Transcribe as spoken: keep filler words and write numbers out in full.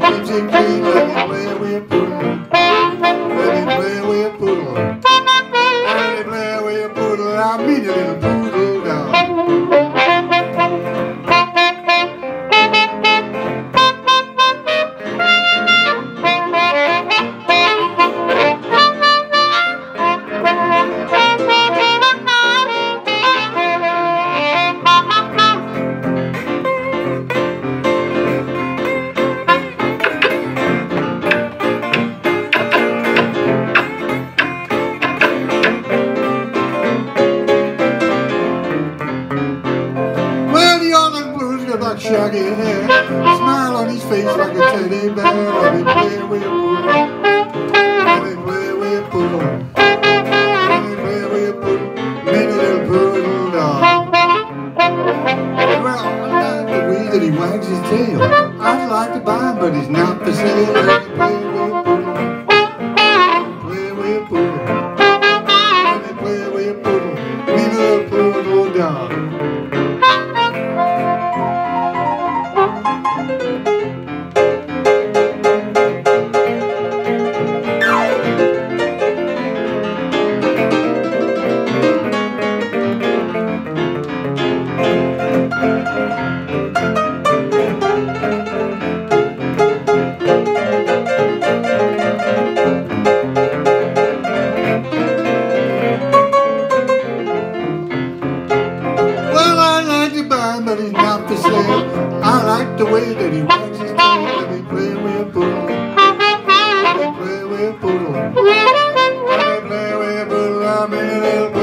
keeps it clean. Let me play with Poodle. Let me play with Poodle. Let me play with Poodle. I meet a little poodle dog. Like shaggy hair, smile on his face like a teddy bear. Let me play with Poodle. Let me play with Poodle. Let me play with Poodle. Many little poodle dog. Well, I like the way that he wags his tail. I'd like to buy him, but he's not for sale. Let me play with Poodle. Play with Poodle. Let me play with Poodle. Many little poodle dog. But he's not for sale. I like the way that he wags his tail. Let me play with Poodle. Let me play with Poodle. Let me play with Poodle. I'm in a little